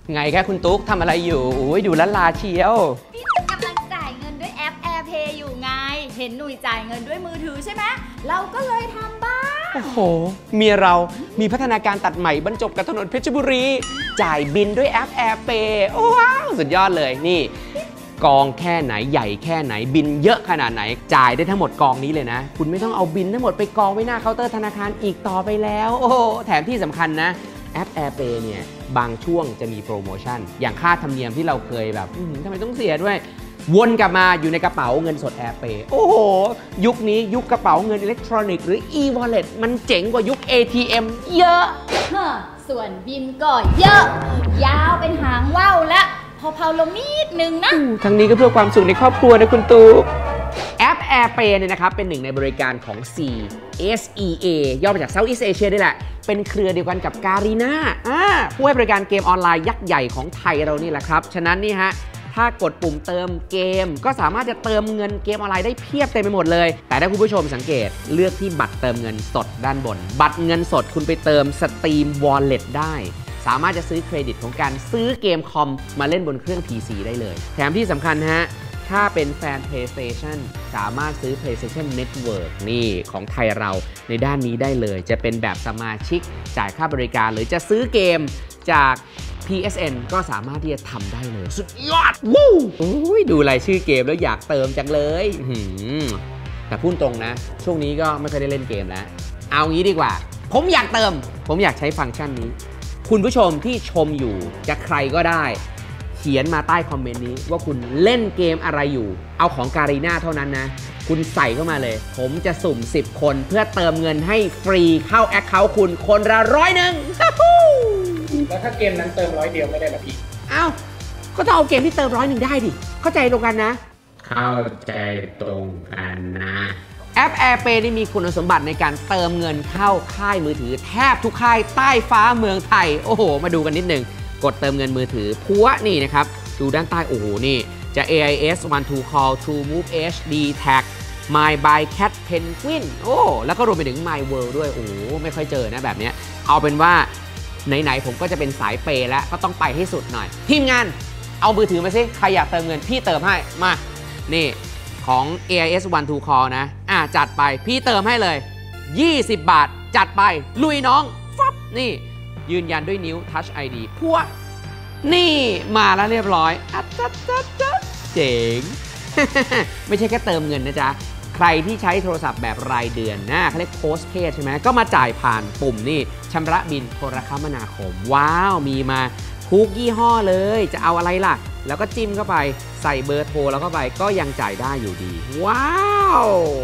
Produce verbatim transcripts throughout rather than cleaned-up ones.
ไงคะคุณตุ๊กทำอะไรอยู่อุ้ยดูล้านลาเชียวพี่กำลังจ่ายเงินด้วยแอป AirPay อยู่ไงเห็นหนุ่ยจ่ายเงินด้วยมือถือใช่ไหมเราก็เลยทำบ้างโอ้โหเมียเรามีพัฒนาการตัดใหม่บรรจบกับถนนเพชรบุรีจ่ายบินด้วยแอป AirPay ว้าวสุดยอดเลยนี่กองแค่ไหนใหญ่แค่ไหนบินเยอะขนาดไหนจ่ายได้ทั้งหมดกองนี้เลยนะคุณไม่ต้องเอาบินทั้งหมดไปกองไว้หน้าเคาน์เตอร์ธนาคารอีกต่อไปแล้วโอ้แถมที่สำคัญนะแอป AirPay เนี่ยบางช่วงจะมีโปรโมชั่นอย่างค่าธรรมเนียมที่เราเคยแบบทำไมต้องเสียด้วยวนกลับมาอยู่ในกระเป๋าเงินสด AirPay โอ้โหยุคนี้ยุคกระเป๋าเงินอิเล็กทรอนิกส์หรือ e-wallet มันเจ๋งกว่ายุค เอ ที เอ็ม เยอะส่วนบินก็เยอะยาวเป็นหางว่าวและพอเผาลงนิดนึงนะทั้งนี้ก็เพื่อความสุขในครอบครัวนะคุณตูแอป AirPay เนี่ยนะครับเป็นหนึ่งในบริการของ ซี เอส อี เอ ย่อมาจาก Southeast Asia นี่แหละเป็นเครือเดียวกันกับการีน่าผู้ให้บริการเกมออนไลน์ยักษ์ใหญ่ของไทยเรานี่แหละครับฉะนั้นนี่ฮะถ้ากดปุ่มเติมเกมก็สามารถจะเติมเงินเกมออนไลน์ได้เพียบเต็มไปหมดเลยแต่ถ้าคุณผู้ชมสังเกตเลือกที่บัตรเติมเงินสดด้านบนบัตรเงินสดคุณไปเติม Steam Wallet ได้สามารถจะซื้อเครดิตของการซื้อเกมคอมมาเล่นบนเครื่อง พี ซี ได้เลยแถมที่สำคัญฮะถ้าเป็นแฟน PlayStation สามารถซื้อ PlayStation Network นี่ของไทยเราในด้านนี้ได้เลยจะเป็นแบบสมาชิกจ่ายค่าบริการหรือจะซื้อเกมจาก พี เอส เอ็น ก็สามารถที่จะทำได้เลยสุดยอดวู้ดูรายชื่อเกมแล้วอยากเติมจังเลยแต่พูดตรงนะช่วงนี้ก็ไม่เคยได้เล่นเกมแล้วเอางี้ดีกว่าผมอยากเติมผมอยากใช้ฟังก์ชันนี้คุณผู้ชมที่ชมอยู่จะใครก็ได้เขียนมาใต้คอมเมนต์นี้ว่าคุณเล่นเกมอะไรอยู่เอาของการีน่าเท่านั้นนะคุณใส่เข้ามาเลยผมจะสุ่มสิบคนเพื่อเติมเงินให้ฟรีเข้าแอคเคาท์คุณคนละร้อยหนึ่งแล้วถ้าเกมนั้นเติมร้อยเดียวไม่ได้หรอพี่เอ้าก็ต้องเอาเกมที่เติมร้อยหนึ่งได้ดิเข้าใจตรงกันนะเข้าใจตรงกันนะแอป AirPay ได้มีคุณสมบัติในการเติมเงินเข้าค่ายมือถือแทบทุกค่ายใต้ฟ้าเมืองไทยโอ้โหมาดูกันนิดหนึ่งกดเติมเงินมือถือพัวนี่นะครับดูด้านใต้โอ้โหนี่จะ เอ ไอ เอส วัน ทู Call True Move เอช ดี Tag My by Cat Penguin โอ้แล้วก็รวมไปถึง My World ด้วยโอ้โหไม่ค่อยเจอนะแบบนี้เอาเป็นว่าไหนๆผมก็จะเป็นสายเปย์แล้วก็ต้องไปให้สุดหน่อยทีมงานเอามือถือมาสิใครอยากเติมเงินพี่เติมให้มานี่ของ เอ ไอ เอส วัน ทู Call นะอ่ะจัดไปพี่เติมให้เลยยี่สิบบาทจัดไปลุยน้องฟับนี่ยืนยันด้วยนิ้ว Touch ไอ ดี พัวนี่มาแล้วเรียบร้อยอัดจัดจัดจัดเจ๋ง ไม่ใช่แค่เติมเงินนะจ๊ะใครที่ใช้โทรศัพท์แบบรายเดือนนะเขาเรียก postpaid ใช่ไหมก็มาจ่ายผ่านปุ่มนี่ชำระบินโทรคมนาคมว้าวมีมาทุกยี่ห้อเลยจะเอาอะไรล่ะแล้วก็จิ้มเข้าไปใส่เบอร์โทรแล้วเข้าไปก็ยังจ่ายได้อยู่ดีว้าว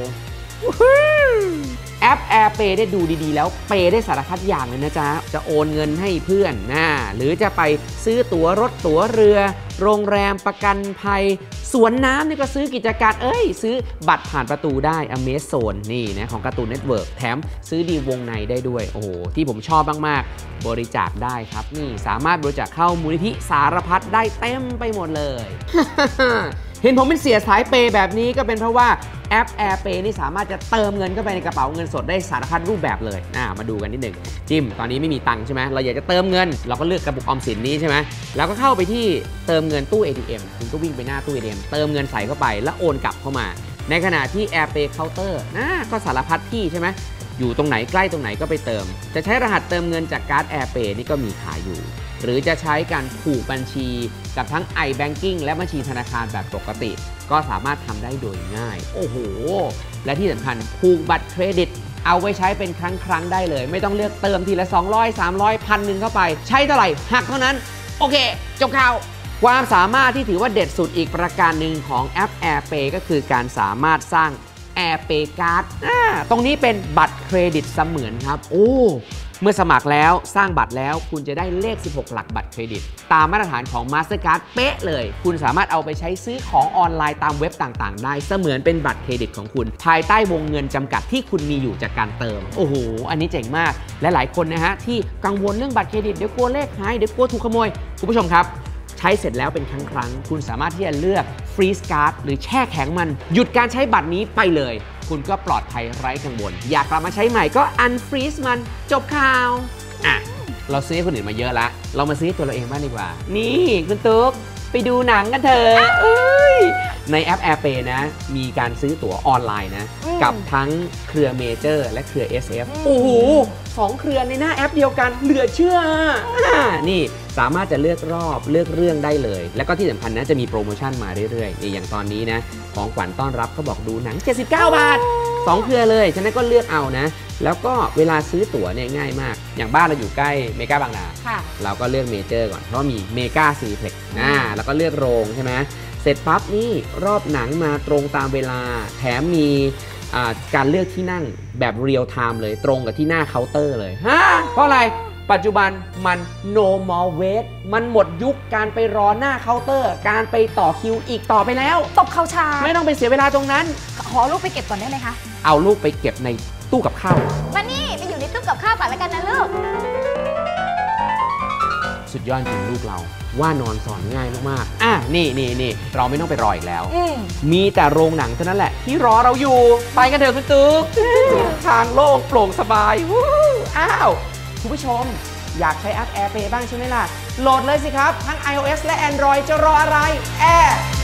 แอป AirPay ได้ดูดีๆแล้วเปย์ได้สารพัดอย่างเลยนะจ๊ะจะโอนเงินให้เพื่อนนะหรือจะไปซื้อตั๋วรถตั๋วเรือโรงแรมประกันภัยสวนน้ำนี่ก็ซื้อกิจการเอ้ยซื้อบัตรผ่านประตูได้ Amazon นี่นะของการ์ตูนเน็ตเวิร์กแถมซื้อดีวงในได้ด้วยโอ้โหที่ผมชอบมากๆบริจาคได้ครับนี่สามารถบริจาคเข้ามูลนิธิสารพัดได้เต็มไปหมดเลย เห็นผมเป็นเสียสายเปย์แบบนี้ก็เป็นเพราะว่าแอป AirPay นี่สามารถจะเติมเงินเข้าไปในกระเป๋าเงินสดได้สารพัดรูปแบบเลยอ่ามาดูกันนิดหนึ่งจิ้มตอนนี้ไม่มีตังค์ใช่ไหมเราอยากจะเติมเงินเราก็เลือกกระปุกออมสินนี้ใช่ไหมแล้วก็เข้าไปที่เติมเงินตู้ เอ ที เอ็ม คุณก็วิ่งไปหน้าตู้ เอ ที เอ็ม เติมเงินใส่เข้าไปแล้วโอนกลับเข้ามาในขณะที่ AirPay Counter นะก็สารพัดที่ใช่ไหมอยู่ตรงไหนใกล้ตรงไหนก็ไปเติมจะใช้รหัสเติมเงินจากการ์ด AirPay นี่ก็มีขายอยู่หรือจะใช้การผูกบัญชีกับทั้ง iBanking และบัญชีธนาคารแบบปกติก็สามารถทำได้โดยง่ายโอ้โหและที่สำคัญผูกบัตรเครดิตเอาไว้ใช้เป็นครั้งครั้งได้เลยไม่ต้องเลือกเติมทีละสองร้อย สามร้อย พันหนึ่งเข้าไปใช้เท่าไหร่หักเท่านั้นโอเคจบข่าวความสามารถที่ถือว่าเด็ดสุดอีกประการหนึ่งของแอป AirPay ก็คือการสามารถสร้าง AirPay Card อ่าตรงนี้เป็นบัตรเครดิตเสมือนครับโอ้เมื่อสมัครแล้วสร้างบัตรแล้วคุณจะได้เลขสิบหกหลักบัตรเครดิตตามมาตรฐานของ Mastercard เป๊ะเลยคุณสามารถเอาไปใช้ซื้อของออนไลน์ตามเว็บต่างๆได้เสมือนเป็นบัตรเครดิตของคุณภายใต้วงเงินจำกัดที่คุณมีอยู่จากการเติมโอ้โหอันนี้เจ๋งมากและหลายคนนะฮะที่กังวลเรื่องบัตรเครดิตเดี๋ยวกลัวเลขหายเดี๋ยวกลัวถูกขโมยคุณผู้ชมครับใช้เสร็จแล้วเป็นครั้งครั้งคุณสามารถที่จะเลือกฟรีซการ์ดหรือแช่แข็งมันหยุดการใช้บัตรนี้ไปเลยคุณก็ปลอดภัยไร้กังวลอยากกลับมาใช้ใหม่ก็อันฟรีซมันจบข่าวอ่ะเราซื้อให้คนอื่นมาเยอะละเรามาซื้อตัวเราเองบ้างดีกว่านี่คุณตุ๊กไปดูหนังกันเถอะเอ้ยในแอป AirPlay นะมีการซื้อตั๋วออนไลน์นะกับทั้งเครือเมเจอร์และเครือ เอส เอฟ โอ้โหสองเครือในหน้าแอปเดียวกันเหลือเชื่อนี่สามารถจะเลือกรอบเลือกเรื่องได้เลยแล้วก็ที่สำคัญนะจะมีโปรโมชั่นมาเรื่อยๆอย่างตอนนี้นะของขวัญต้อนรับเขาบอกดูหนังเจ็ดสิบเก้าบาทสองเครือเลยฉะนั้นก็เลือกเอานะแล้วก็เวลาซื้อตั๋วเนี่ยง่ายมากอย่างบ้านเราอยู่ใกล้เมกาบางนาเราก็เลือกเมเจอร์ก่อนเพราะมีเมกาซีเพล็กซ์นะแล้วก็เลือกโรงใช่ไหมเสร็จปั๊บนี่รอบหนังมาตรงตามเวลาแถมมีการเลือกที่นั่งแบบเรียลไทม์เลยตรงกับที่หน้าเคาน์เตอร์เลยฮะเพราะอะไรปัจจุบันมัน no more wait มันหมดยุคการไปรอหน้าเคาน์เตอร์การไปต่อคิวอีกต่อไปแล้วตบเข้าชาไม่ต้องไปเสียเวลาตรงนั้นขอลูกไปเก็บก่อนได้ไหมคะเอาลูกไปเก็บในตู้กับข้าวมานี่ไปอยู่ในตู้กับข้าวก่อนแล้วกันนะลูกสุดยอดจริงลูกเราว่านอนสอนง่ายมากๆอ่ะนี่นี่นี่เราไม่ต้องไปรออีกแล้วมีแต่โรงหนังเท่านั้นแหละที่รอเราอยู่ไปกันเถอะคุณตุ๊กทางโล่งโปร่งสบายอ้าวคุณผู้ชมอยากใช้แอป AirPlay บ้างใช่ไหมล่ะโหลดเลยสิครับทั้ง iOS และ Android จะรออะไร Air